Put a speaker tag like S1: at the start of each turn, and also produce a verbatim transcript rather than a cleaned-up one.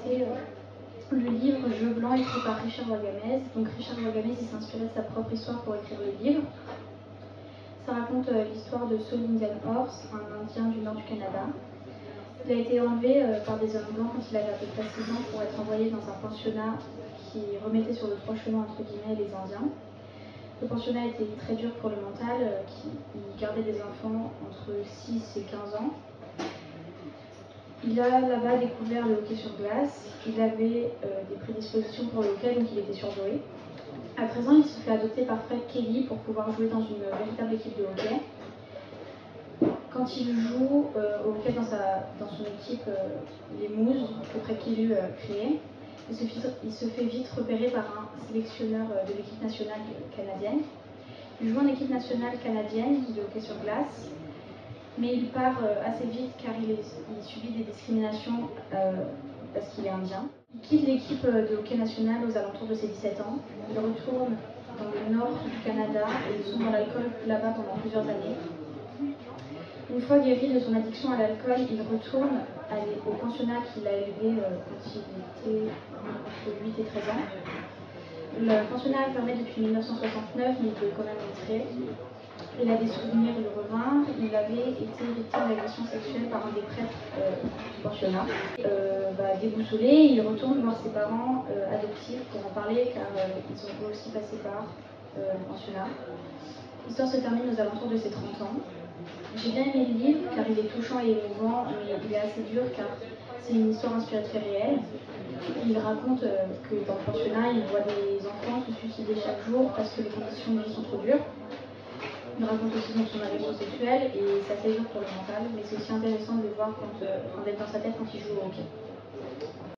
S1: adapté euh, le livre Jeu blanc écrit par Richard Wagamese. Donc Richard Wagamese il s'est inspiré de sa propre histoire pour écrire le livre. Ça raconte euh, l'histoire de Sol Indian Horse, un Indien du nord du Canada. Il a été enlevé euh, par des hommes blancs quand il avait à peu près six ans pour être envoyé dans un pensionnat qui remettait sur le droit chemin entre guillemets les Indiens. Le pensionnat était très dur pour le mental, euh, qui, il gardait des enfants entre six et quinze ans. Il a là-bas découvert le hockey sur glace, il avait euh, des prédispositions pour le hockey, donc il était surdoué. À treize ans, il se fait adopter par Fred Kelly pour pouvoir jouer dans une véritable équipe de hockey. Quand il joue euh, au hockey dans, sa, dans son équipe, euh, les Moose, que Fred Kelly a créé, il se, fait, il se fait vite repérer par un sélectionneur de l'équipe nationale canadienne. Il joue en équipe nationale canadienne de hockey sur glace, mais il part assez vite car il, est, il subit des discriminations euh, parce qu'il est indien. Il quitte l'équipe de hockey nationale aux alentours de ses dix-sept ans. Il retourne dans le nord du Canada et il sombre dans l'alcool là-bas pendant plusieurs années. Une fois guéri de son addiction à l'alcool, il retourne aller au pensionnat qu'il a élevé euh, quand il était entre huit et treize ans. Le pensionnat est fermé depuis mille neuf cent soixante-neuf, mais il peut quand même entrer. Il a des souvenirs, il revint. Il avait été victime d'agression sexuelle par un des prêtres euh, du pensionnat. Euh, bah, déboussolé, il retourne voir ses parents euh, adoptifs pour en parler, car euh, ils ont aussi passé par euh, le pensionnat. L'histoire se termine aux alentours de ses trente ans. J'ai bien aimé le livre car il est touchant et émouvant, mais il est assez dur car c'est une histoire inspirée de faits réels. Il raconte euh, que dans le pensionnat, il voit des enfants se suicider chaque jour parce que les conditions de vie sont trop dures. Il raconte aussi donc son agression sexuelle et c'est assez dur pour le mental, mais c'est aussi intéressant de le voir quand, euh, d'être dans sa tête quand il joue au hockey.